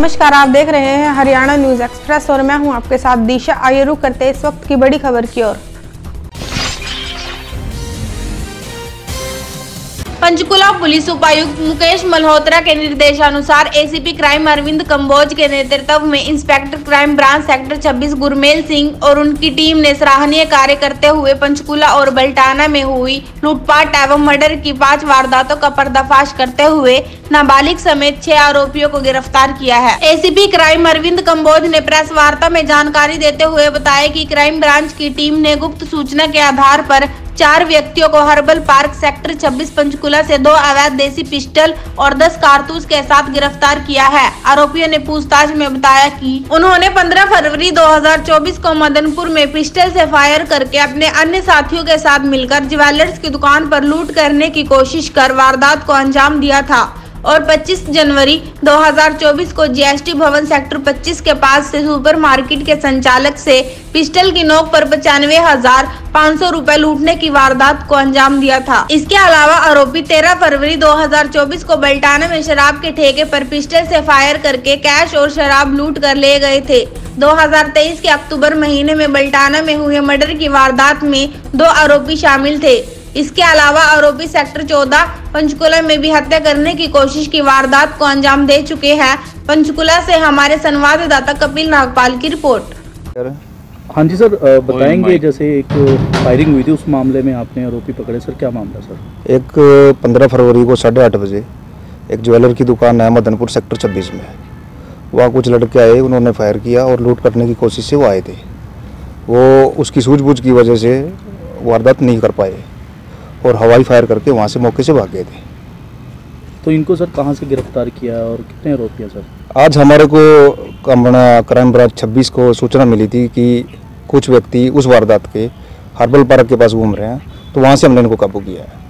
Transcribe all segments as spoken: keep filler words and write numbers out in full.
नमस्कार, आप देख रहे हैं हरियाणा न्यूज एक्सप्रेस और मैं हूं आपके साथ दिशा। आइए रुक करते इस वक्त की बड़ी खबर की ओर। पंचकुला पुलिस उपायुक्त मुकेश मल्होत्रा के निर्देशानुसार एसीपी क्राइम अरविंद कंबोज के नेतृत्व में इंस्पेक्टर क्राइम ब्रांच सेक्टर छब्बीस गुरमेल सिंह और उनकी टीम ने सराहनीय कार्य करते हुए पंचकुला और बल्टाना में हुई लूटपाट एवं मर्डर की पांच वारदातों का पर्दाफाश करते हुए नाबालिग समेत छह आरोपियों को गिरफ्तार किया है। एसीपी क्राइम अरविंद कंबोज ने प्रेस वार्ता में जानकारी देते हुए बताया कि क्राइम ब्रांच की टीम ने गुप्त सूचना के आधार पर चार व्यक्तियों को हर्बल पार्क सेक्टर छब्बीस पंचकुला से दो अवैध देसी पिस्टल और दस कारतूस के साथ गिरफ्तार किया है। आरोपियों ने पूछताछ में बताया कि उन्होंने पंद्रह फरवरी दो हज़ार चौबीस को मदनपुर में पिस्टल से फायर करके अपने अन्य साथियों के साथ मिलकर ज्वेलर्स की दुकान पर लूट करने की कोशिश कर वारदात को अंजाम दिया था और पच्चीस जनवरी दो हज़ार चौबीस को जीएसटी भवन सेक्टर पच्चीस के पास से सुपरमार्केट के संचालक से पिस्टल की नोक पर पचानवे हजार पाँच सौ रूपए लूटने की वारदात को अंजाम दिया था। इसके अलावा आरोपी तेरह फरवरी दो हज़ार चौबीस को बल्टाना में शराब के ठेके पर पिस्टल से फायर करके कैश और शराब लूट कर ले गए थे। दो हज़ार तेईस के अक्टूबर महीने में बल्टाना में हुए मर्डर की वारदात में दो आरोपी शामिल थे। इसके अलावा आरोपी सेक्टर चौदह पंचकुला में भी हत्या करने की कोशिश की वारदात को अंजाम दे चुके हैं। पंचकुला से हमारे संवाददाता कपिल नागपाल की रिपोर्ट। हाँ जी सर, बताएंगे जैसे एक फायरिंग हुई थी उस मामले में आपने आरोपी पकड़े, सर क्या मामला सर? एक पंद्रह फरवरी को साढ़े आठ बजे एक ज्वेलर की दुकान है मदनपुर सेक्टर छब्बीस में, वहाँ कुछ लड़के आए, उन्होंने फायर किया और लूट करने की कोशिश से वो आए थे। वो उसकी सूझबूझ की वजह से वारदात नहीं कर पाए और हवाई फायर करके वहाँ से मौके से भाग गए थे। तो इनको सर कहाँ से गिरफ्तार किया और कितने आरोपी हैं सर? आज हमारे को अपना क्राइम ब्रांच छब्बीस को सूचना मिली थी कि कुछ व्यक्ति उस वारदात के हर्बल पार्क के पास घूम रहे हैं, तो वहाँ से हमने इनको काबू किया है।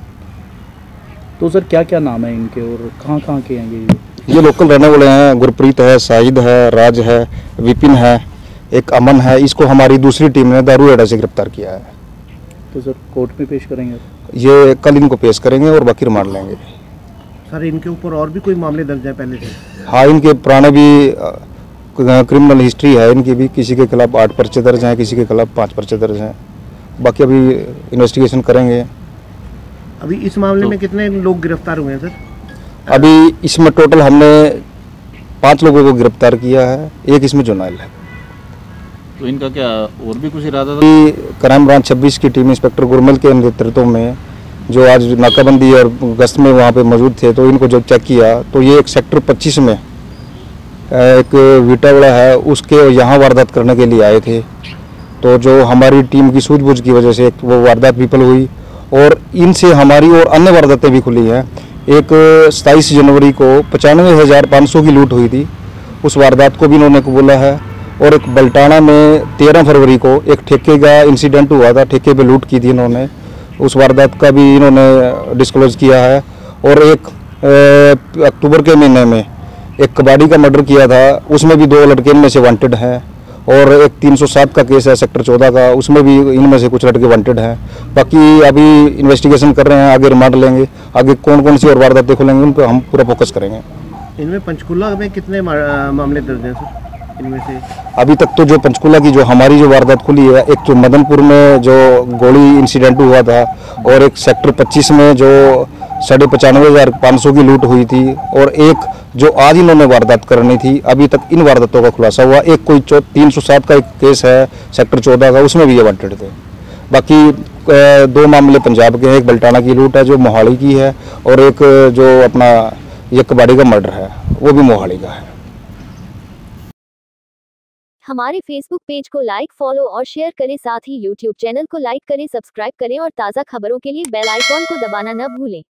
तो सर क्या क्या नाम है इनके और कहाँ कहाँ के हैं ये? ये लोकल रहने वाले हैं, गुरप्रीत है, शाहिद है, राज है, विपिन है, एक अमन है। इसको हमारी दूसरी टीम ने दारू अड्डा से गिरफ्तार किया है। तो सर कोर्ट में पेश करेंगे? ये कल इनको पेश करेंगे और बाकी रिमांड लेंगे। सर इनके ऊपर और भी कोई मामले दर्ज है पहले से? हाँ, इनके पुराने भी क्रिमिनल हिस्ट्री है इनकी भी। किसी के खिलाफ आठ पर्चे दर्ज हैं, किसी के खिलाफ पाँच पर्चे दर्ज हैं। बाकी अभी इन्वेस्टिगेशन करेंगे। अभी इस मामले तो, में कितने लोग गिरफ्तार हुए हैं सर? अभी इसमें टोटल हमने पाँच लोगों को गिरफ्तार किया है, एक इसमें जुर्नल है। तो इनका क्या और भी कुछ इरादा था? क्राइम ब्रांच छब्बीस की टीम इंस्पेक्टर गुरमल के नेतृत्व में जो आज नाकाबंदी और गश्त में वहाँ पे मौजूद थे, तो इनको जब चेक किया तो ये एक सेक्टर पच्चीस में एक वीटावाड़ा है, उसके यहाँ वारदात करने के लिए आए थे। तो जो हमारी टीम की सूझबूझ की वजह से वो वारदात विफल हुई और इनसे हमारी और अन्य वारदातें भी खुली हैं। एक सताईस जनवरी को पचानवे हज़ार पाँच सौ की लूट हुई थी, उस वारदात को भी इन्होंने कबूला है। और एक बल्टाना में तेरह फरवरी को एक ठेके का इंसिडेंट हुआ था, ठेके पे लूट की थी इन्होंने, उस वारदात का भी इन्होंने डिस्क्लोज किया है। और एक अक्टूबर के महीने में एक कबाड़ी का मर्डर किया था, उसमें भी दो लड़के इनमें से वांटेड हैं। और एक तीन सौ सात का केस है सेक्टर चौदह का, उसमें भी इनमें से कुछ लड़के वांटेड हैं। बाकी अभी इन्वेस्टिगेशन कर रहे हैं, आगे रिमांड लेंगे। आगे कौन कौन सी और वारदातें खुलेंगी उन पर हम पूरा फोकस करेंगे। इनमें पंचकुला में कितने मामले दर्ज हैं सर? इनमें से अभी तक तो जो पंचकुला की जो हमारी जो वारदात खुली है, एक जो मदनपुर में जो गोली इंसिडेंट हुआ था और एक सेक्टर पच्चीस में जो साढ़े पचानवे हज़ार पाँच सौ की लूट हुई थी, और एक जो आज इन्होंने वारदात करनी थी, अभी तक इन वारदातों का खुलासा हुआ। एक कोई तीन सौ सात का एक केस है सेक्टर चौदह का, उसमें भी ये वांटेड थे। बाकी दो मामले पंजाब के हैं, एक बल्टाना की लूट है जो मोहाली की है, और एक जो अपना ये कबाड़ी का मर्डर है वो भी मोहाली का है। हमारे फेसबुक पेज को लाइक, फॉलो और शेयर करें, साथ ही यूट्यूब चैनल को लाइक करें, सब्सक्राइब करें और ताज़ा खबरों के लिए बेल आइकॉन को दबाना न भूलें।